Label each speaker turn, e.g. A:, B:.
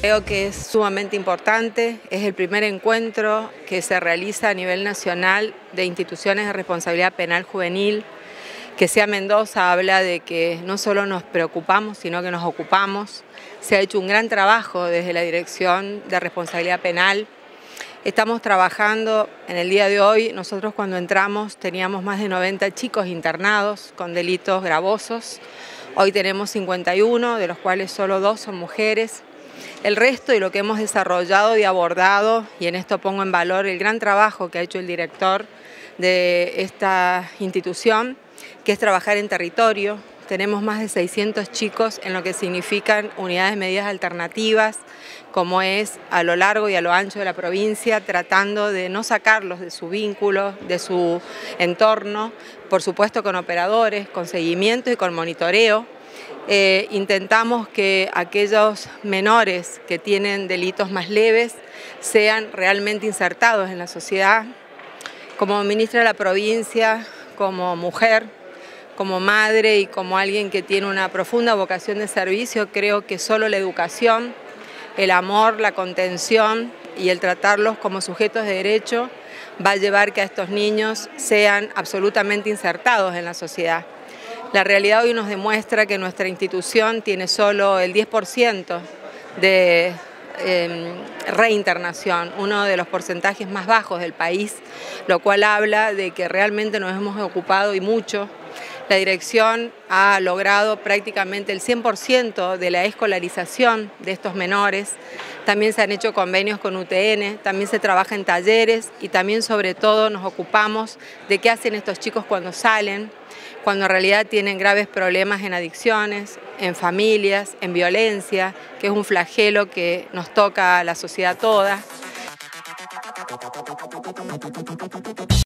A: Creo que es sumamente importante, es el primer encuentro que se realiza a nivel nacional de instituciones de responsabilidad penal juvenil. Que sea Mendoza habla de que no solo nos preocupamos, sino que nos ocupamos. Se ha hecho un gran trabajo desde la Dirección de Responsabilidad Penal. Estamos trabajando en el día de hoy. Nosotros cuando entramos teníamos más de 90 chicos internados con delitos gravosos. Hoy tenemos 51, de los cuales solo 2 son mujeres. El resto de lo que hemos desarrollado y abordado, y en esto pongo en valor el gran trabajo que ha hecho el director de esta institución, que es trabajar en territorio. Tenemos más de 600 chicos en lo que significan unidades de medidas alternativas, como es a lo largo y a lo ancho de la provincia, tratando de no sacarlos de su vínculo, de su entorno, por supuesto con operadores, con seguimiento y con monitoreo. Intentamos que aquellos menores que tienen delitos más leves sean realmente insertados en la sociedad. Como ministra de la provincia, como mujer, como madre y como alguien que tiene una profunda vocación de servicio, creo que solo la educación, el amor, la contención y el tratarlos como sujetos de derecho va a llevar que a estos niños sean absolutamente insertados en la sociedad. La realidad hoy nos demuestra que nuestra institución tiene solo el 10% de reinternación, uno de los porcentajes más bajos del país, lo cual habla de que realmente nos hemos ocupado y mucho. La dirección ha logrado prácticamente el 100% de la escolarización de estos menores. También se han hecho convenios con UTN, también se trabaja en talleres y también sobre todo nos ocupamos de qué hacen estos chicos cuando salen, cuando en realidad tienen graves problemas en adicciones, en familias, en violencia, que es un flagelo que nos toca a la sociedad toda.